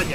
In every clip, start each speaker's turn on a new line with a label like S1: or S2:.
S1: montaña.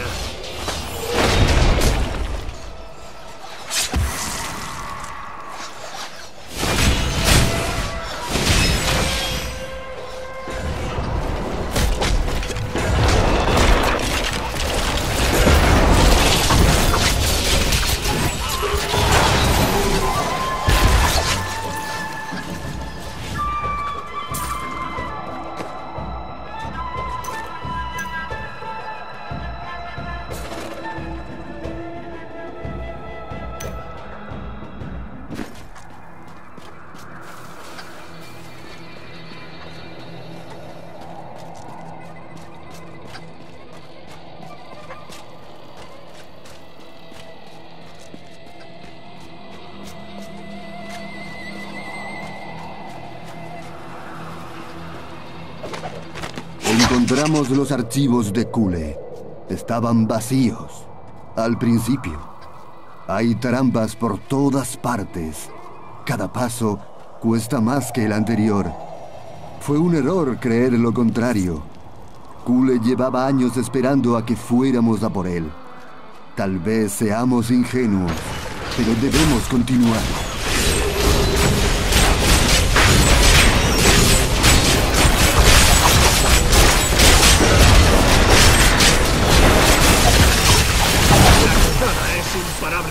S2: Encontramos los archivos de Kule. Estaban vacíos. Al principio. Hay trampas por todas partes. Cada paso cuesta más que el anterior. Fue un error creer lo contrario. Kule llevaba años esperando a que fuéramos a por él. Tal vez seamos ingenuos, pero debemos continuar.
S1: Imparable.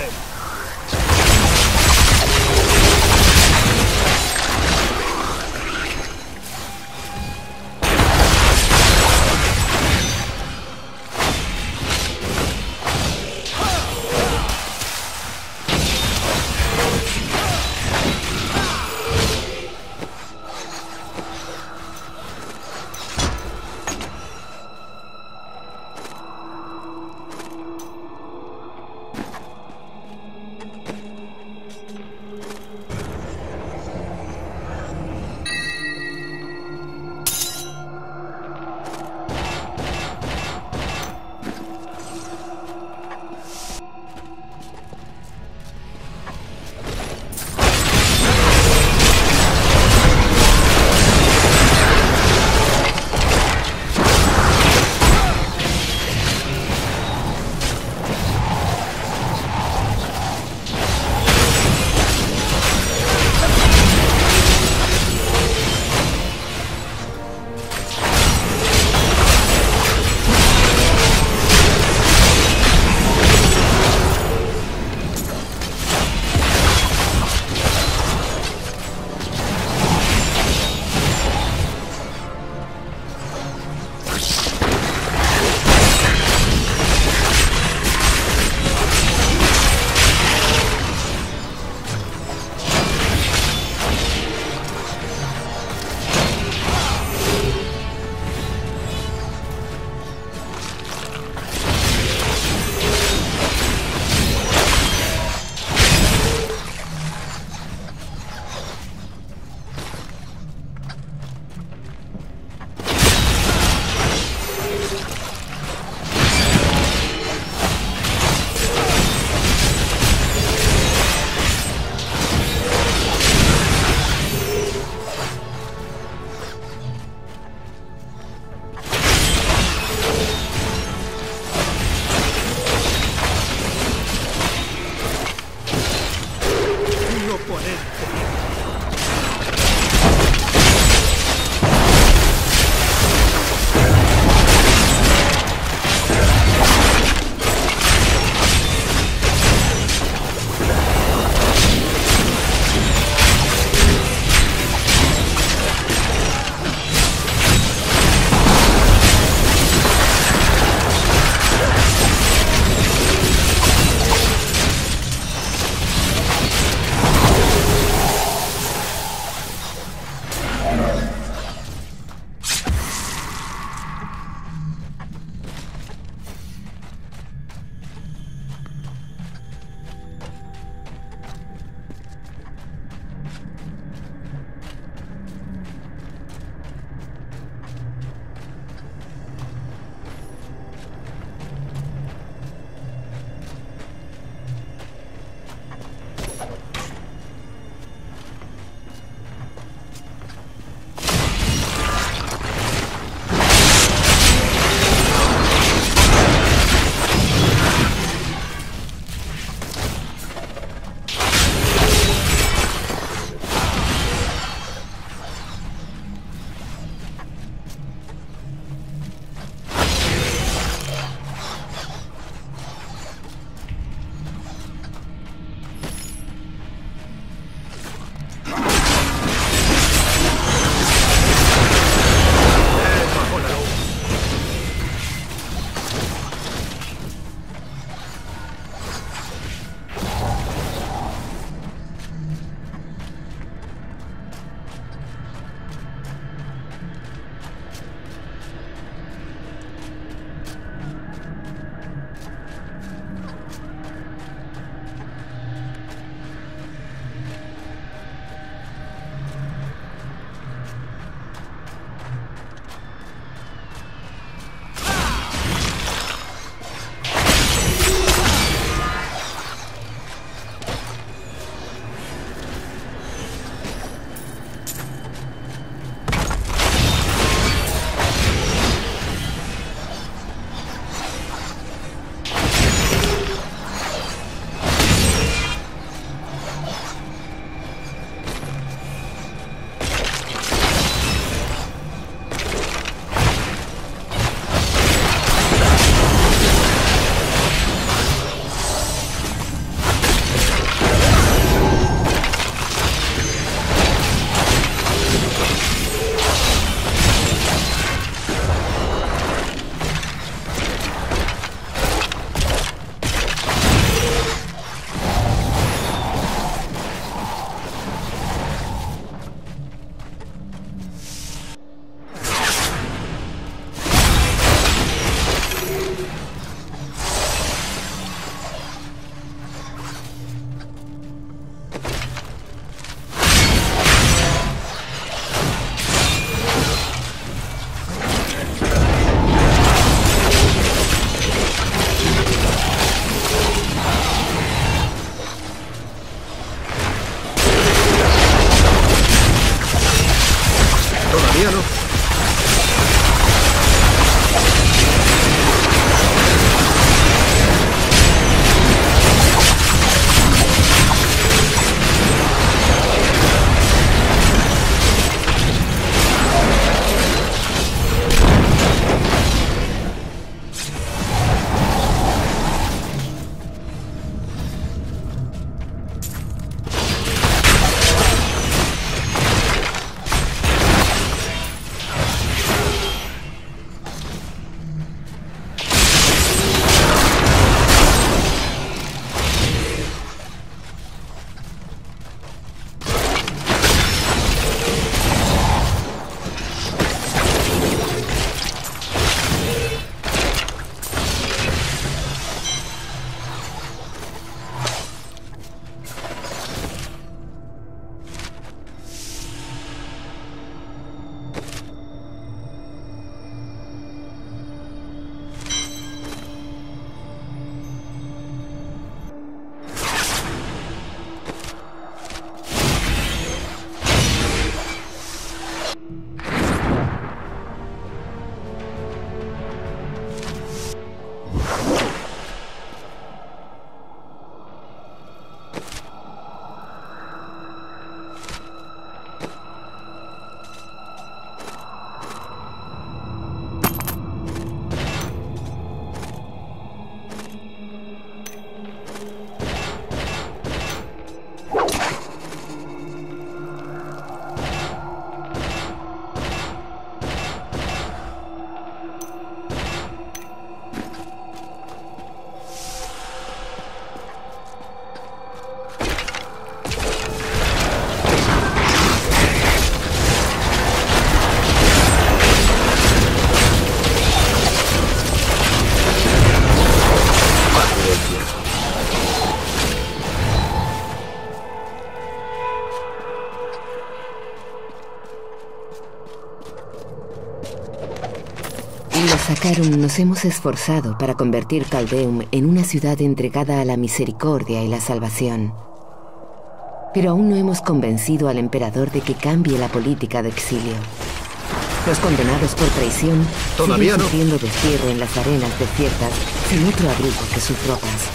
S1: Scarum nos hemos esforzado para convertir Caldeum en una ciudad entregada a la misericordia y la salvación. Pero aún no hemos convencido al emperador de que cambie la política de exilio. Los condenados por traición siguen sufriendo destierro en las arenas desiertas sin otro abrigo que sus ropas.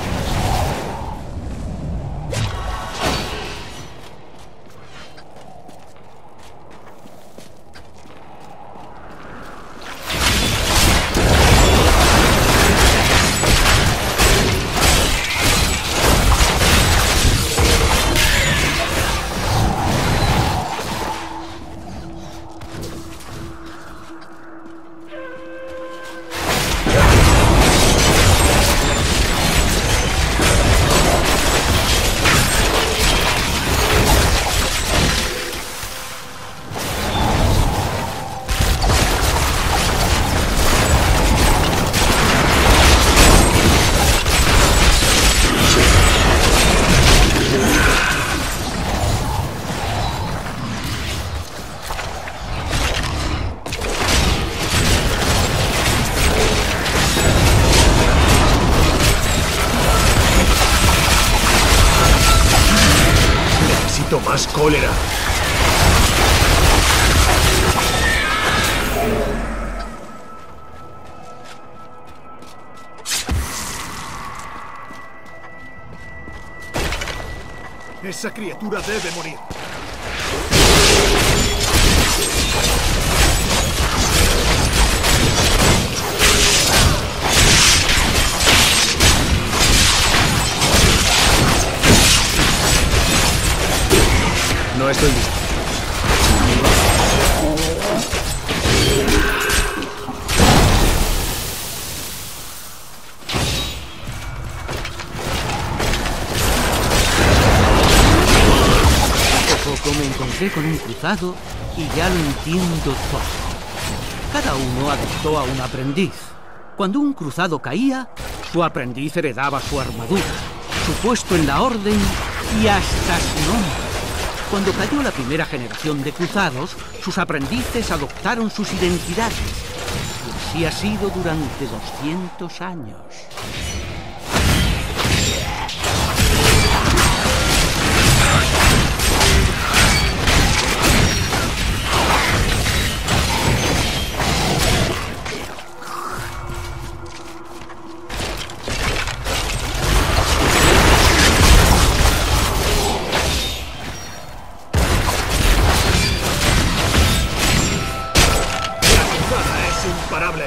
S3: Más cólera. Esa criatura debe morir. No estoy listo.
S4: Hace poco me encontré con un cruzado y ya lo entiendo todo. Cada uno adoptó a un aprendiz. Cuando un cruzado caía, su aprendiz heredaba su armadura, su puesto en la orden y hasta su nombre. Cuando cayó la primera generación de cruzados, sus aprendices adoptaron sus identidades. Y así ha sido durante 200 años.
S3: Imparable.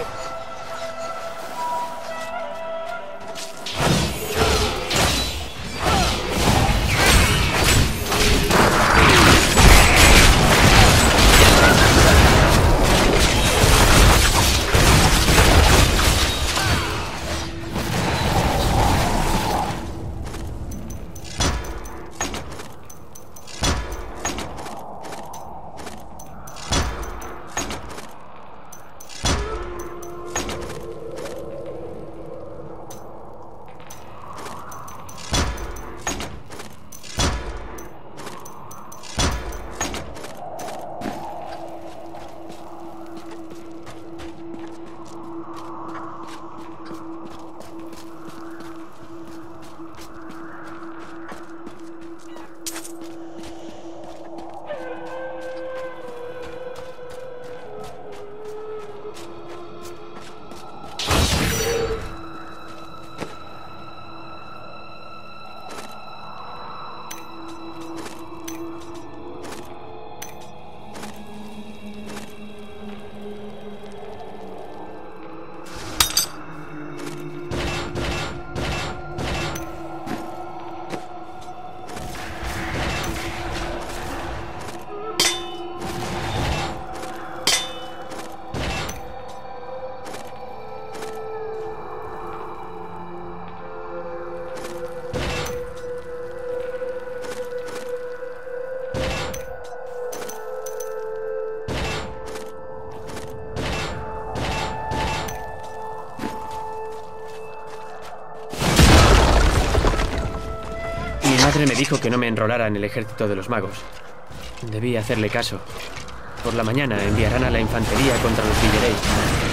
S5: padre me dijo que no me enrolara en el ejército de los magos. Debí hacerle caso. Por la mañana enviarán a la infantería contra los Villerei. No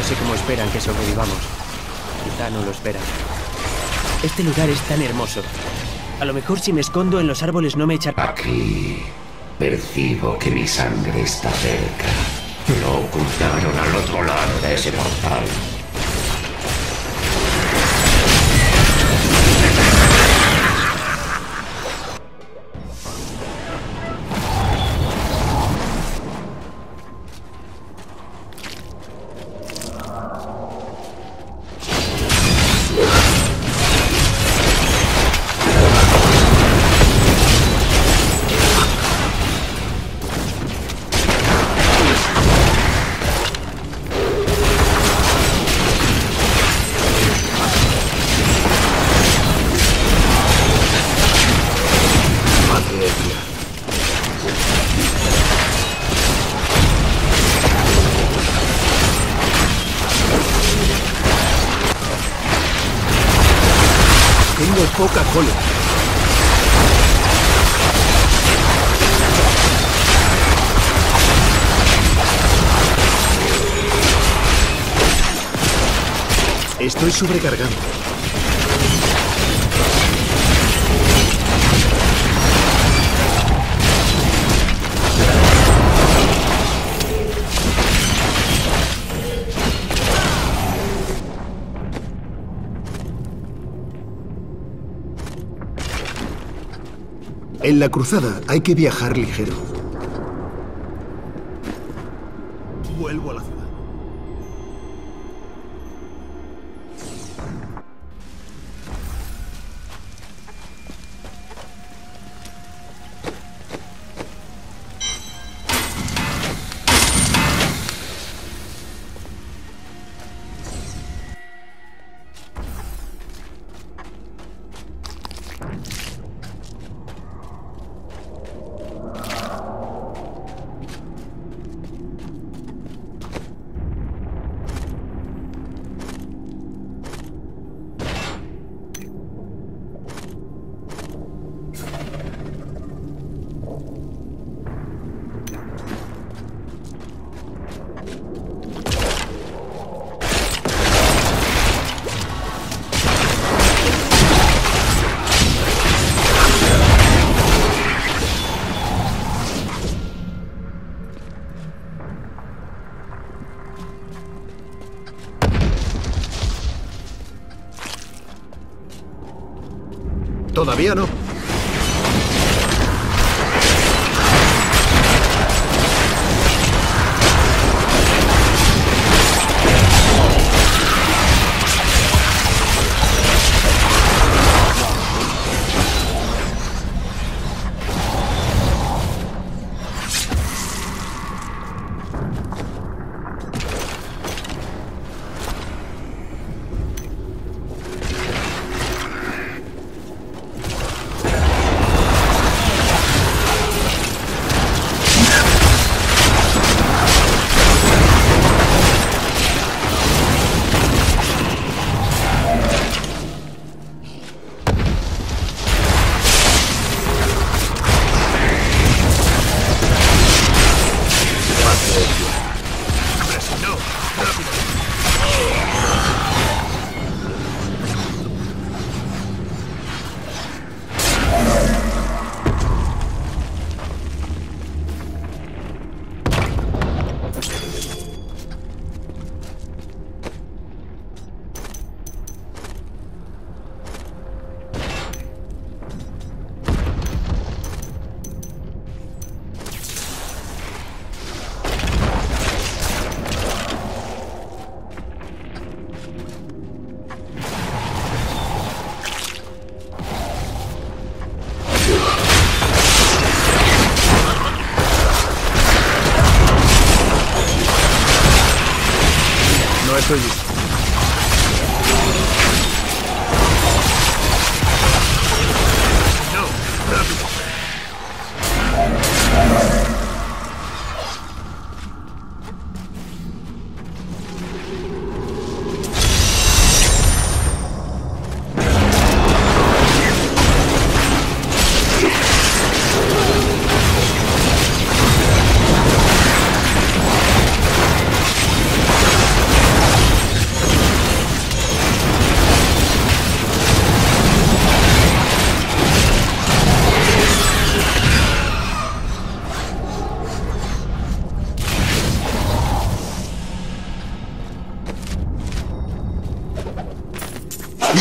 S5: sé cómo esperan que sobrevivamos. Quizá no lo esperan. Este lugar es tan hermoso. A lo mejor si me escondo en los árboles no me echan...
S6: Aquí percibo que mi sangre está cerca. Lo ocultaron al otro lado de ese portal.
S3: Tengo poca cólera. Estoy sobrecargando. En la cruzada hay que viajar ligero. Vuelvo a la ciudad. Todavía no. No estoy listo. No, rápido.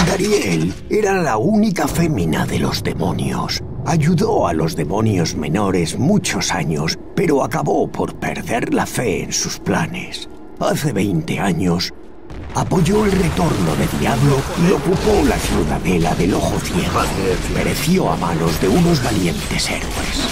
S7: Andariel era la única fémina de los demonios. Ayudó a los demonios menores muchos años, pero acabó por perder la fe en sus planes. Hace 20 años, apoyó el retorno de Diablo y ocupó la ciudadela del Ojo Ciego. Pereció a manos de unos valientes héroes.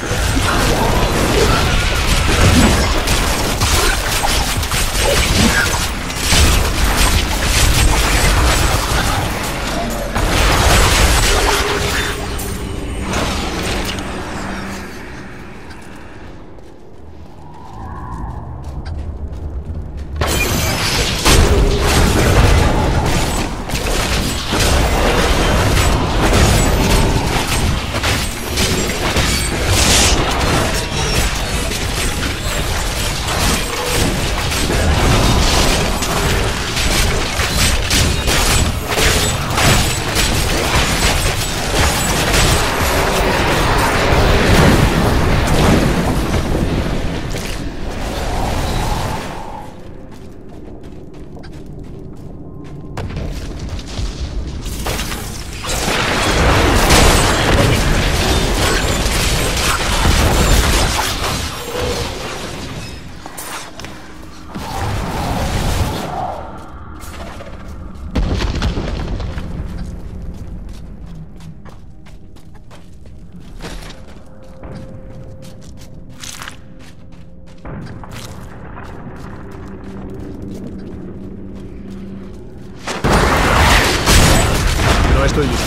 S3: No estoy listo.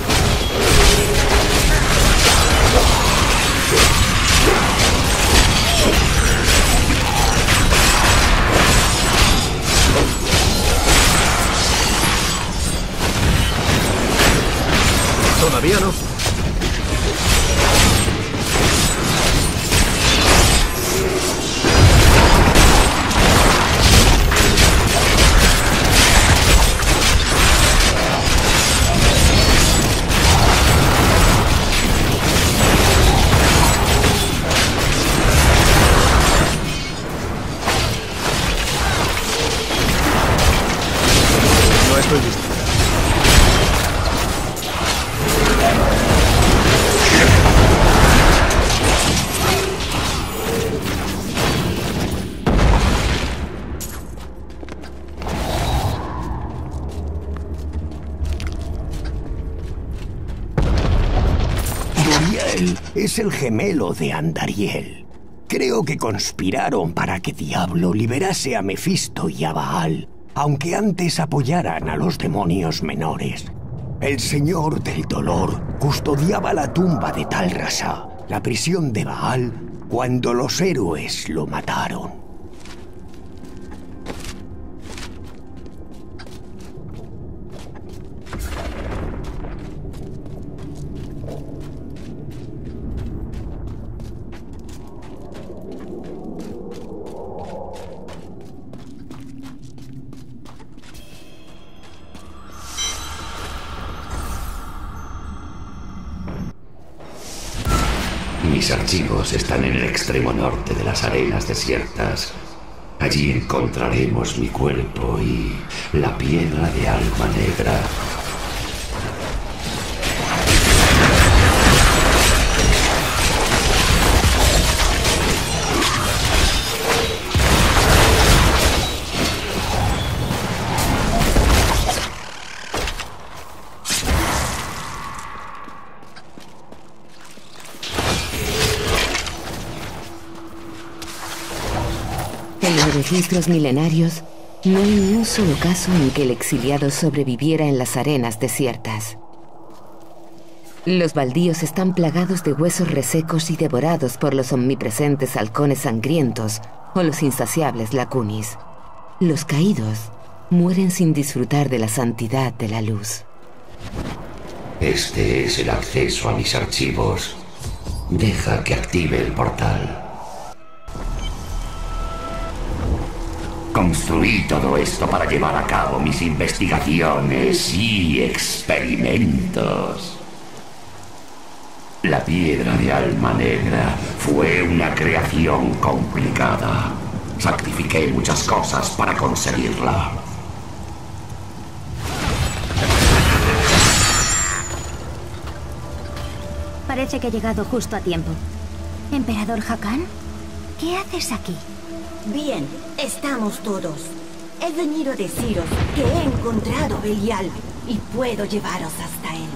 S3: Todavía no. No estoy listo.
S7: Doriel es el gemelo de Andariel. Creo que conspiraron para que Diablo liberase a Mefisto y a Baal, aunque antes apoyaran a los demonios menores. El Señor del Dolor custodiaba la tumba de Tal Rasha, la prisión de Baal, cuando los héroes lo mataron.
S6: Mis archivos están en el extremo norte de las arenas desiertas. Allí encontraremos mi cuerpo y la piedra de alma negra.
S1: En los registros milenarios, no hay ni un solo caso en que el exiliado sobreviviera en las arenas desiertas. Los baldíos están plagados de huesos resecos y devorados por los omnipresentes halcones sangrientos o los insaciables lacunis. Los caídos mueren sin disfrutar de la santidad de la luz.
S6: Este es el acceso a mis archivos. Deja que active el portal. Construí todo esto para llevar a cabo mis investigaciones y experimentos. La piedra de alma negra fue una creación complicada. Sacrifiqué muchas cosas para conseguirla.
S8: Parece que he llegado justo a tiempo. ¿Emperador Hakan? ¿Qué haces aquí?
S9: Bien, estamos todos. He venido a deciros que he encontrado a Belial y puedo llevaros hasta él.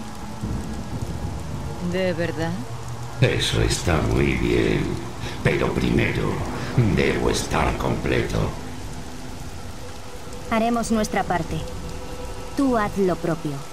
S10: ¿De verdad?
S6: Eso está muy bien. Pero primero, debo estar completo.
S8: Haremos nuestra parte. Tú haz lo propio.